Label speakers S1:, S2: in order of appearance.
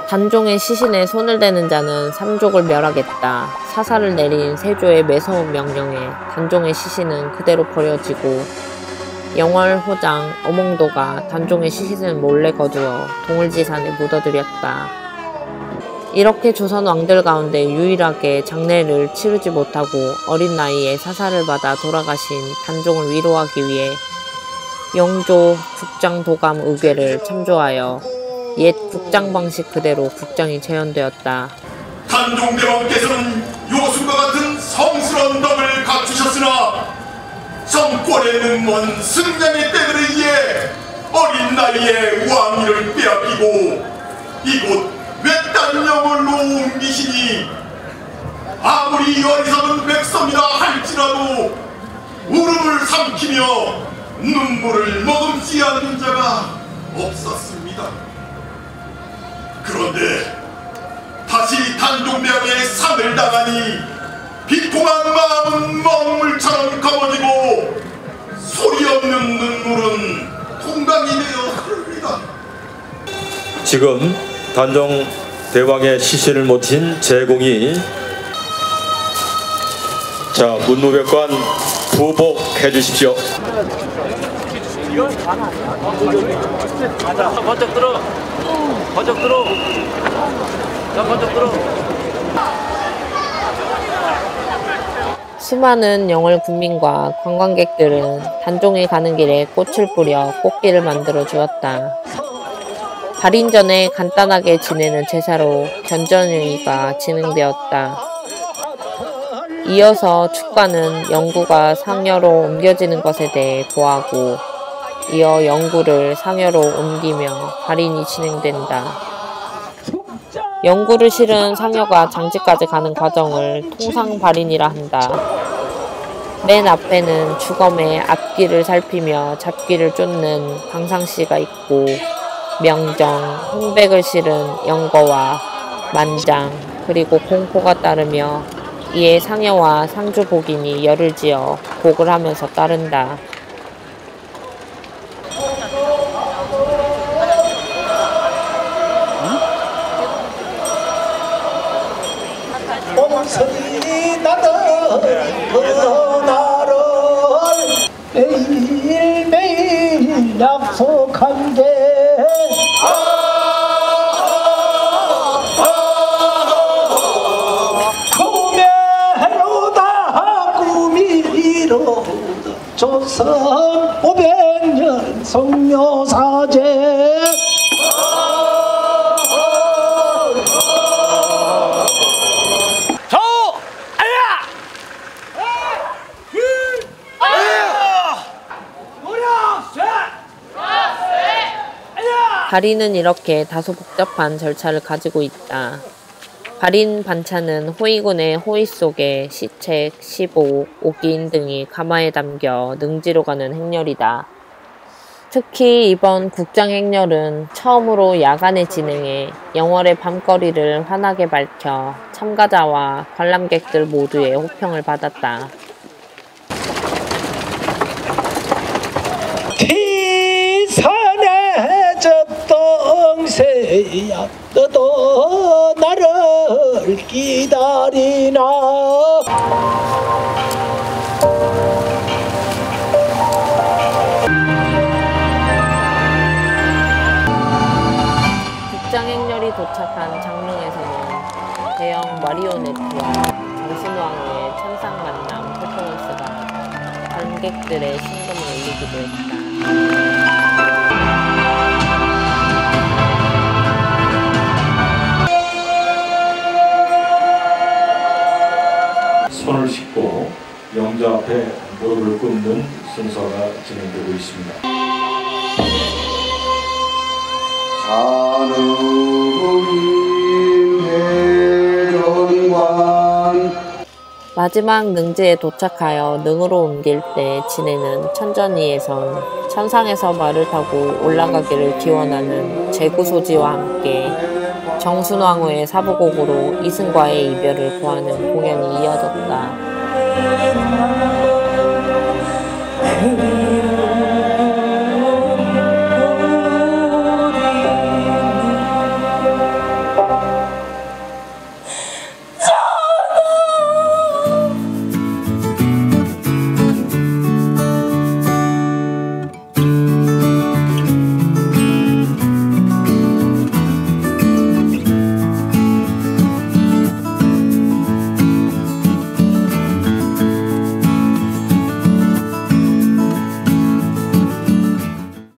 S1: 단종의 시신에 손을 대는 자는 삼족을 멸하겠다. 사사를 내린 세조의 매서운 명령에 단종의 시신은 그대로 버려지고 영월호장 어몽도가 단종의 시신을 몰래 거두어 동울지산에 묻어들였다. 이렇게 조선 왕들 가운데 유일하게 장례를 치르지 못하고 어린 나이에 사사를 받아 돌아가신 단종을 위로하기 위해 영조 국장도감 의궤를 참조하여 옛 국장 방식 그대로 국장이 재현되었다.
S2: 단종대왕께서는 요술과 같은 성스러운 덕을 갖추셨으나 정권에는 먼 승량의 때들에 의해 어린 나이에 왕위를 빼앗기고 이곳 외딴 영월로 옮기시니 아무리 어리석은 백성이라 할지라도 울음을 삼키며 눈물을 머금지 않는 자가 없었습니다. 그런데 다시 단종대왕의 상을 당하니 비통한 마음은 먹물처럼 검어지고 소리 없는 눈물은 통강이 되어 흐릅니다.
S3: 지금 단종 대왕의 시신을 모신 제공이 자 문무백관 부복해 주십시오.
S4: 번쩍 들어. 번쩍 들어. 자, 번쩍 들어.
S1: 수많은 영월 군민과 관광객들은 단종이 가는 길에 꽃을 뿌려 꽃길을 만들어 주었다. 발인전에 간단하게 지내는 제사로 견전의가 진행되었다. 이어서 축가는 영구가 상여로 옮겨지는 것에 대해 고하고 이어 영구를 상여로 옮기며 발인이 진행된다. 영구를 실은 상여가 장지까지 가는 과정을 통상발인이라 한다. 맨 앞에는 주검의 앞길을 살피며 잡기를 쫓는 방상씨가 있고 명정, 홍백을 실은 영거와 만장, 그리고 공포가 따르며 이에 상여와 상주복인이 열을 지어 곡을 하면서 따른다.
S5: 봄소리 나는 그 나를 매일매일 약속한데 꿈에로다 꿈이 이루어져 조선 500년 성묘사제
S1: 발인은 이렇게 다소 복잡한 절차를 가지고 있다. 발인 반차는 호위군의 호위 속에 시책, 시복, 옥인 등이 가마에 담겨 능지로 가는 행렬이다. 특히 이번 국장 행렬은 처음으로 야간에 진행해 영월의 밤거리를 환하게 밝혀 참가자와 관람객들 모두의 호평을 받았다.
S5: 접동새야 너도 나를 기다리나
S1: 국장 행렬이 도착한 장릉에서는 대형 마리오네트와 정신왕후의 천상만남 퍼포먼스가 관객들의 심금을 울리기도 했다.
S3: 손을 씻고 영자 앞에 무릎을 꿇는 순서가 진행되고 있습니다.
S1: 마지막 능지에 도착하여 능으로 옮길 때 지내는 천전이에선 천상에서 말을 타고 올라가기를 기원하는 제구소지와 함께 정순왕후의 사부곡으로 이승과의 이별을 고하는 공연이 이어졌다.